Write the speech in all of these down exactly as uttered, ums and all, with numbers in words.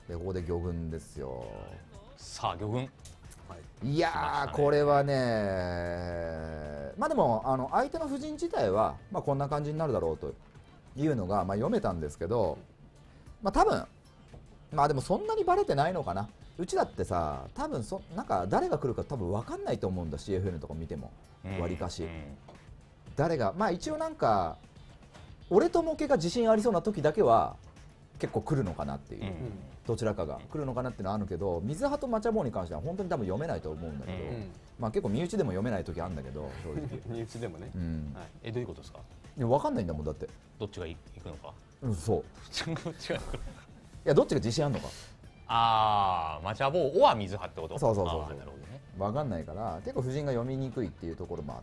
でここで魚群ですよ。 さあ魚群、 いやー、これはね、まあでもあの相手の布陣自体は、まあ、こんな感じになるだろうというのが、まあ、読めたんですけど、まあ多分まあでもそんなにバレてないのかな。うちだってさ、多分そなんか誰が来るか多分分かんないと思うんだ。 シーエフエヌ とか見てもわりかし、うんうん、誰がまあ一応なんか俺とモケが自信ありそうな時だけは結構来るのかなっていう、うん、どちらかが来るのかなっていうのはあるけど、水葉とマチャボーに関しては本当に多分読めないと思うんだけど、うん、まあ結構身内でも読めない時あるんだけど、正直身内でもね、 うんはい、えどういうことですか。 いや分かんないんだもんだって、 どっちが行くのか。 うん、そうどっちが行くの。 いやどっちが自信あるのか。 ああマチャボーは水葉ってこと。 そうそうそうそう、 なるほどね、 分かんないから結構布陣が読みにくいっていうところもあって、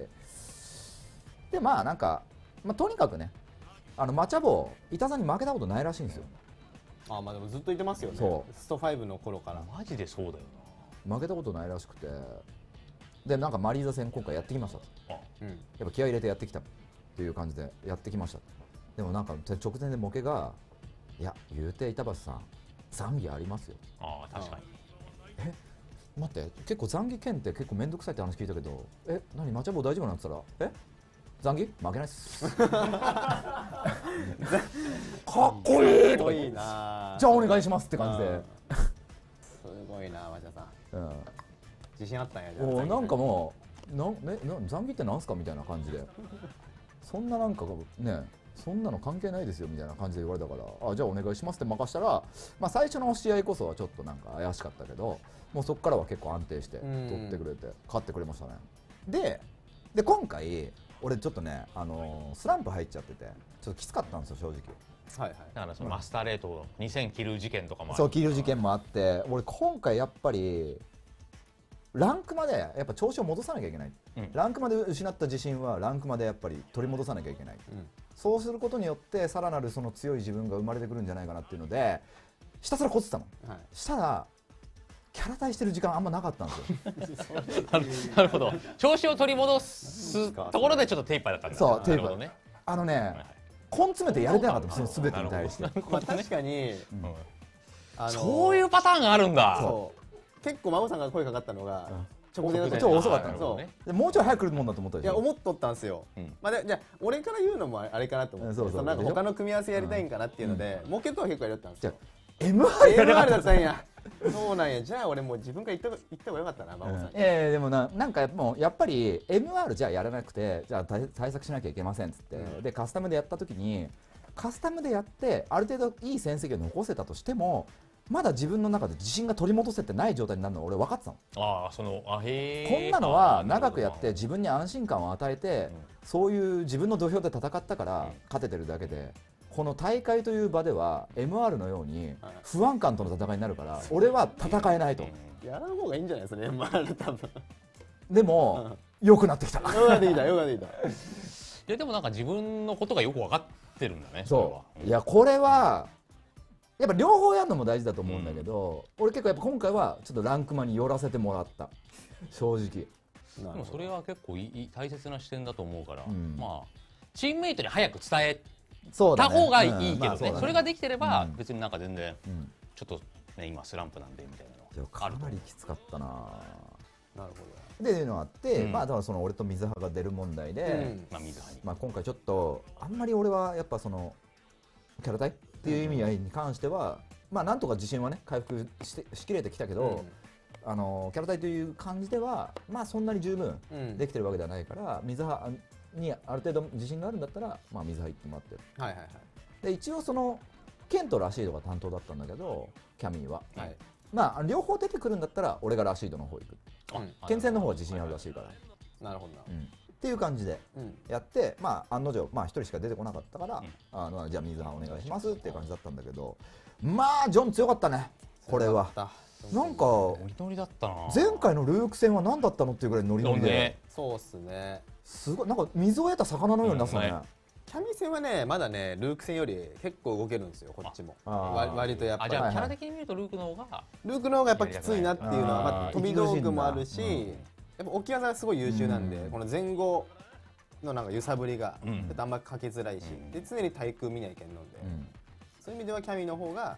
でまあなんか、まあ、とにかくね、あのマチャボー板さんに負けたことないらしいんですよ。 あまあでもずっと言ってますよね。 そうストファイブの頃からマジでそうだよな。負けたことないらしくて、でなんかマリーザ戦今回やってきましたと、あ、うん、やっぱ気合い入れてやってきたっていう感じでやってきました。でもなんか直前でモケが「いや言うて板橋さん残儀ありますよ」。 ああ確かに。 え待って結構残儀剣って結構面倒くさいって話聞いたけど、え何マチャボー大丈夫なんて言ったら、え残儀負けないっすかっこいいとか言って、じゃあお願いしますって感じで、 すごいなマチャさん、 うん、 自信あったんや。じゃあなんかもうな、ね、な残儀ってなんすかみたいな感じで、そんななんかねそんなの関係ないですよみたいな感じで言われたから、あじゃあお願いしますって任したら、まあ、最初の試合こそはちょっとなんか怪しかったけど、もうそこからは結構安定して取ってくれて勝ってくれましたね。でで今回俺ちょっとね、あのー、スランプ入っちゃっててちょっときつかったんですよ正直。 はいはい、 だからそのマスターレートにせん切る事件とかもある。 そう切る事件もあって、俺今回やっぱりランクまでやっぱ調子を戻さなきゃいけない、うん、ランクまで失った自信はランクまでやっぱり取り戻さなきゃいけない、うん、そうすることによってさらなるその強い自分が生まれてくるんじゃないかなっていうのでひたすらこってたの、はい、したらキャラ対してる時間あんまなかったんですよなるほど、調子を取り戻すところでちょっと手いっぱいだったんだ。 そう手いっぱい、ね、あのね、はい、根詰めてやれてなかったその全てに対して。 まあ確かに、うんあのー、そういうパターンがあるんだ。 そう結構真帆さんが声かかったのが、うん、直前の時ちょっと遅かったので、でもうちょい早く来るもんだと思ったでしょ。 いや思っとったんですよ、うん、まあ、でじゃあ俺から言うのもあれかなと思って、うん、そうそうなんか他の組み合わせやりたいんかなっていうので、うん、モケとは結構やりたんですよ。 エムアール やれなかった。 エムアール だったんやそうなんや。じゃあ俺もう自分から言った言った方がよかったな真帆さんに。 ええでもななんかもうやっぱり エムアール じゃあやらなくてじゃあ対策しなきゃいけませんっつって、うん、でカスタムでやった時にカスタムでやってある程度いい戦績を残せたとしてもまだ自分の中で自信が取り戻せてない状態になるのは俺分かってたの。 ああそのあへこんなのは長くやって自分に安心感を与えて、うん、そういう自分の土俵で戦ったから勝ててるだけで、この大会という場では エムアール のように不安感との戦いになるから俺は戦えないと。 やらん方がいいんじゃないですか エムアール 多分。 でも良くなってきた。 よくなってきたよくなってきた。 いやでもなんか自分のことがよく分かってるんだね。 そういやこれはやっぱ両方やるのも大事だと思うんだけど、うん、俺結構やっぱ今回はちょっとランクマに寄らせてもらった正直。 でもそれは結構いい大切な視点だと思うから、うん、まあチームメイトに早く伝えた方がいいけどね。それができてれば別になんか全然ちょっとね今スランプなんでみたいなのかなりきつかったな。 なるほど。でいうのがあって、うん、まあだからその俺と水葉が出る問題で、うんまあ水葉にまあ今回ちょっとあんまり俺はやっぱそのキャラ対っていう意味合いに関しては、まあなんとか自信はね回復してしきれてきたけど、うん、あのキャラ対という感じではまあそんなに十分できてるわけではないから、水葉にある程度自信があるんだったら、まあ、水入ってもらってる、はいはいはい、で一応そのケントラシードが担当だったんだけどキャミーは、はい、まあ両方出てくるんだったら俺がラシードの方行く、うん、ケン戦の方は自信あるらしいから、はいはい、 なるほどな、 うん、っていう感じでやって、うん、まあ案の定まあ一人しか出てこなかったから、うん、あのじゃあ水葉お願いしますっていう感じだったんだけど、まあジョン強かったねこれは。なんか前回のルーク戦は何だったのっていうぐらいノリノリで、 そうっすね、 すごいなんか水を得た魚のようになったね。 キャミ戦はねまだねルーク戦より結構動けるんですよこっちも。割とやっぱり。 じゃあキャラ的に見るとルークの方がルークの方がやっぱきついなっていうのは、まあ飛び道具もあるし、やっぱ置き技がすごい優秀なんで、この前後のなんか揺さぶりがちょっとあんまかけづらいし、で常に対空見ないけんので、そういう意味ではキャミの方が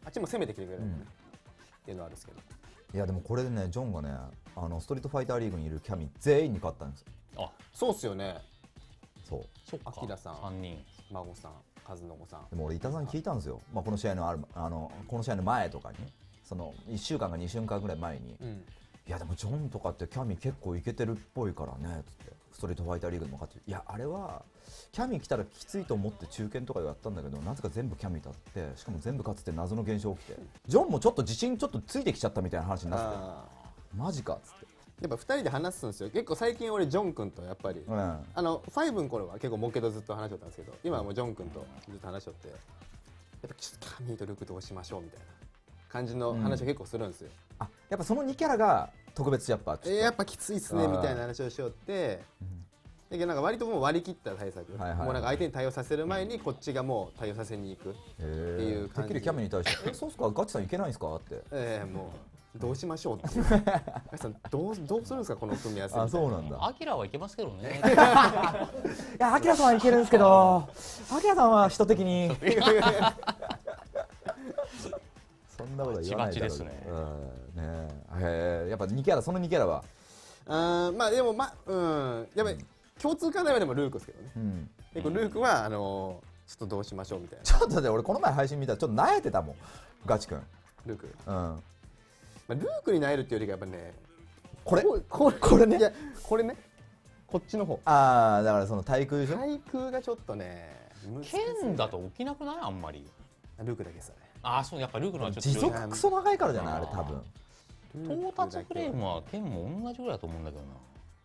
あっちも攻めてきてくれる、うん、っていうのはあるんですけど。 いやでもこれでねジョンがねあのストリートファイターリーグにいるキャミ全員に勝ったんですよ。 あ、そうっすよね。 そう。 そっか。 アキラさん、 さんにん、 孫さん、和信さん。 でも俺板さんに聞いたんですよ。まあこの試合のあるあのこの試合の前とかに、そのいっしゅうかんかにしゅうかんぐらい前に、うん、いやでもジョンとかってキャミ結構いけてるっぽいからねつって。ストリートファイターリーグでも勝って、いやあれはキャミ来たらきついと思って中堅とかでやったんだけど、なぜか全部キャミ立ってしかも全部勝つって謎の現象起きて、ジョンもちょっと自信ちょっとついてきちゃったみたいな話になってて、マジかっつって。 やっぱふたりで話すんですよ。結構最近俺ジョン君とやっぱり、うん、あのファイブの頃は結構モケとずっと話しとったんですけど、今はもうジョン君とずっと話しとって、やっぱキャミーとルークどうしましょうみたいな感じの話を結構するんですよ、うん、 あやっぱそのにキャラが特別やっぱえー、やっぱきついっすねみたいな話をしよって、だけどなんか割ともう割り切った対策、はいはいはい、もうなんか相手に対応させる前にこっちがもう対応させに行くっていう感じで、てっきりキャミに対してえそうっすかガチさんいけないんですかって、 ええー、もうどうしましょうっていうガチさんどうどうするんですかこの組み合わせ。 あそうなんだ。 アキラはいけますけどね。 いやアキラさんはいけるんですけど、アキラさんは人的にそんなことは言わないだろう。 ですね。 うん、ねえ、やっぱにキャラそのにキャラは。 あまあでもまあうんやっぱり共通課題はでもルークですけどね。うん、結構ルークはあのー、ちょっとどうしましょうみたいな。 ちょっとね俺この前配信見たらちょっと萎えてたもんガチ君。 ルーク。 うん。まあ、ルークに萎えるっていうよりかやっぱねこれこれこれねいやこれねこっちの方。 ああだからその対空でしょ。 対空がちょっとね。 剣だと起きなくないあんまり。 ルークだけですよね。 ああそうやっぱルークのはちょっと持続クソ長いからじゃないあれ多分。 到達フレームは剣も同じぐらいだと思うんだけどな。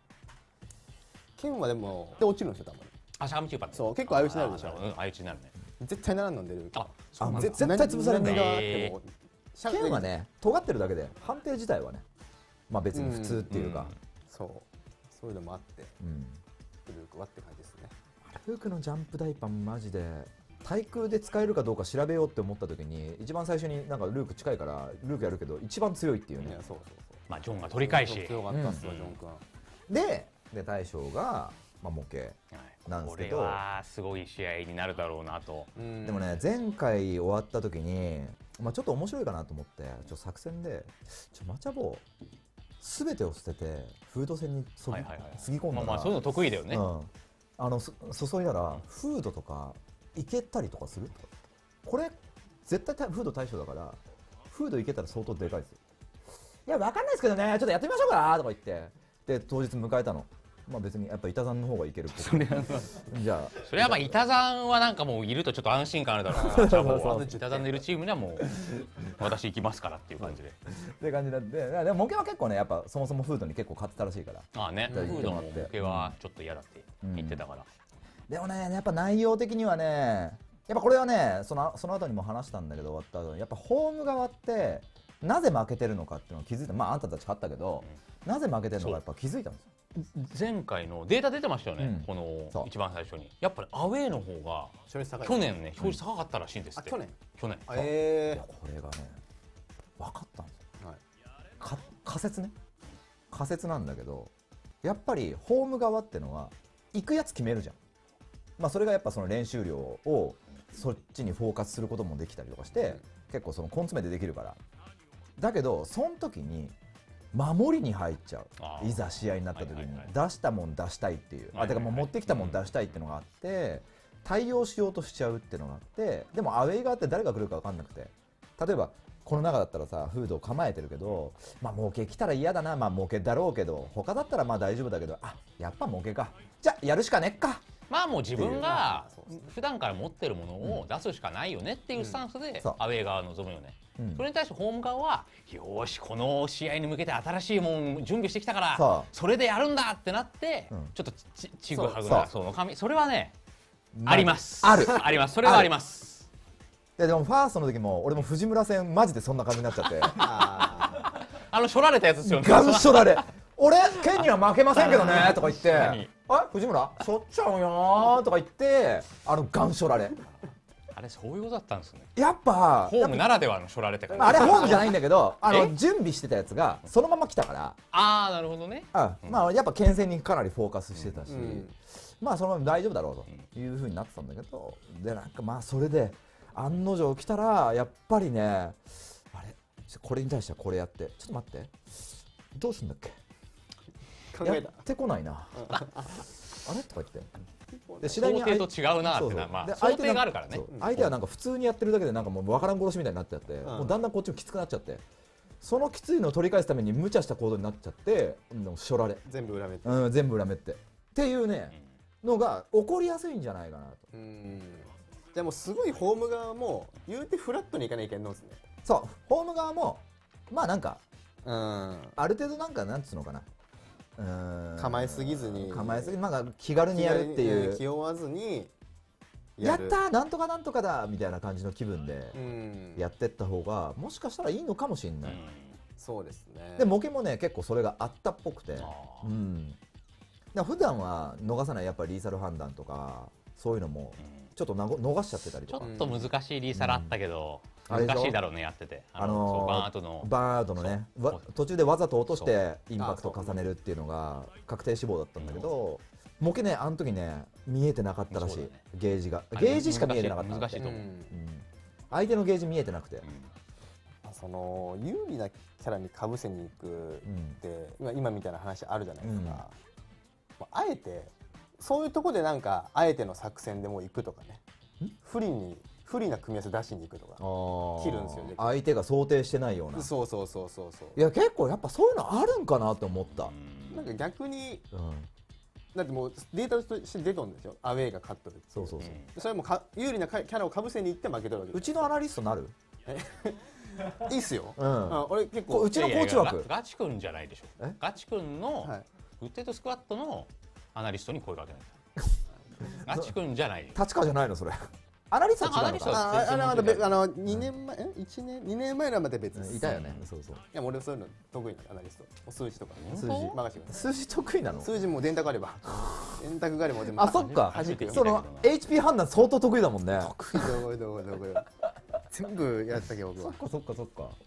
剣はでもで落ちるんですよ多分。 あしゃがみ中盤。 そう結構相打ちになるでしょ。 うん相打ちになるね。 絶対ならんのんでる。 ああ絶対潰されるね。剣はね尖ってるだけで判定自体はねまあ別に普通っていうか。 そうそういうのもあってルークはって感じですね。 ルークのジャンプ大パンマジで対空で使えるかどうか調べようって思った時に一番最初になんかルーク近いからルークやるけど一番強いっていうね。 そうそうそう。 まあジョンが取り返し強かったっすよジョン君。 でで大将がまあ模型なんですけど、 これはすごい試合になるだろうなと。 でもね前回終わった時にまあちょっと面白いかなと思ってちょっと作戦でちょマチャボすべてを捨ててフード戦にそぎつぎ込んだら、 まあまあそういうの得意だよね。うん、 あの注いだらフードとかいけたりとかする？これ絶対フード対象だからフードいけたら相当でかいですよ。いや分かんないですけどねちょっとやってみましょうかとか言ってで当日迎えたの。まあ別にやっぱ板山の方がいけるっぽくじゃあそれはまあ板山はなんかもういるとちょっと安心感あるだろうな。板山のいるチームにはもう私行きますからっていう感じでって感じなんで、でも模型は結構ねやっぱそもそもフードに結構勝ってたらしいから。 ああねフードも模型はちょっと嫌だって言ってたから、 うん、でもねやっぱ内容的にはねやっぱこれはねそのその後にも話したんだけど終わった後にやっぱホーム側ってなぜ負けてるのかっていうのを気づいた。まああんたたち勝ったけど、うん、なぜ負けてるのかやっぱ気づいたんですよ。 前回のデータ出てましたよね、うん、この一番最初にやっぱりアウェーの方が去年ね表示高かったらしいんですって。 去年去年えー、いやこれがね分かったんですよ、はい、か仮説ね仮説なんだけどやっぱりホーム側ってのは行くやつ決めるじゃん。まあそれがやっぱその練習量をそっちにフォーカスすることもできたりとかして、うん、結構その根詰めでできるから。だけどその時に守りに入っちゃう。いざ試合になった時に出したもん出したいっていう、あてかもう持ってきたもん出したいっていうのがあって対応しようとしちゃうっていうのがあって、でもアウェイ側って誰が来るか分かんなくて、例えばこの中だったらさフードを構えてるけど、まあ模型来たら嫌だな、まあ模型だろうけど他だったらまあ大丈夫だけど、あやっぱ模型か、じゃあやるしかねっか。 まあもう自分が普段から持ってるものを出すしかないよねっていうスタンスでアウェー側は望むよね。うん、それに対してホーム側はよーしこの試合に向けて新しいもん準備してきたからそ, それでやるんだってなって、うん、ちょっとちちぐはぐなその紙それはね、まあ、ありますあるありますそれはあります。 いやでもファーストの時も俺も藤村戦マジでそんな感じになっちゃってあのしょられたやつですよね。 ガンしょられ俺ケンには負けませんけどねとか言ってあ藤村しょっちゃうよとか言ってあのガンしょられあれそういうことだったんですね。 やっぱホームならではのしょられてから、 あれホームじゃないんだけどあの準備してたやつがそのまま来たから、 ああなるほどね、 あ、うん、まあやっぱ牽制にかなりフォーカスしてたし、うん、まあそのまま大丈夫だろうというふうになってたんだけど、でなんかまあそれで案の定来たらやっぱりね、あれこれに対してはこれやって、ちょっと待ってどうすんだっけ、 考えたやってこないなあれとか言ってで次第に想定と違うなってな、まあ想定があるからね。 相手はなんか普通にやってるだけでなんかもう分からん殺しみたいになっちゃって、もうだんだんこっちもきつくなっちゃって、そのきついのを取り返すために無茶した行動になっちゃって、しょられ全部裏目って、 うん、全部裏目ってっていうね、のが起こりやすいんじゃないかなと。うん、 でもすごいホーム側も言うてフラットにいかないけんのですね。 そうホーム側もまあなんか、うん、ある程度なんかなんつうのかな、 うん、構えすぎずに構えすぎなんか気軽にやるっていう、 気負わずにやったなんとかなんとかだみたいな感じの気分でやってった方がもしかしたらいいのかもしれない。うん、 そうですね。 でモケもね結構それがあったっぽくて、うん、だ普段は逃さないやっぱりリーサル判断とかそういうのもちょっとなご逃しちゃってたりとか、 ちょっと難しいリーサルあったけど、うん、難しいだろうねやってて、あのー、バーンアウトのバーンアウトのね途中でわざと落としてインパクト重ねるっていうのが確定死亡だったんだけど、モケねあの時ね見えてなかったらしい、ね、ゲージがゲージしか見えてなかった。 難しいと思う、うん、 相手のゲージ見えてなくて、うん、 その有利なキャラにかぶせに行くって、うん、今みたいな話あるじゃないですか、うん、あえてそういうとこでなんかあえての作戦でも行くとかね、不利に不利な組み合わせ出しに行くとか切るんですよね。 相手が想定してないような。 そうそうそうそうそう。 いや結構やっぱそういうのあるんかなって思った。 なんか逆に、うん、だってもうデータとして出とんですよ、アウェーが勝っとるって。 そうそうそう。 それもか有利なキャラをかぶせに行って負けとるわけです。 うちのアナリストなる？ いいっすよ。 うん。俺結構うちのコーチ枠。 ガチ君じゃないでしょ。ガチ君のウッデッドスクワットのアナリストに声かけない。ガチ君じゃない。 立川じゃないのそれ。アナリストは違うのか。 ああのあのにねんまえ一年二年前のはまた別です。 いたよね。そうそう。いや俺そういうの得意なアナリスト。数字とか数字任せてください。数字得意なの？ 数字も電卓あれば電卓があればでも。 あそっか。その エイチピー 判断相当得意だもんね。 得意どこどこどこ。全部やったけど僕は。 そっかそっかそっか。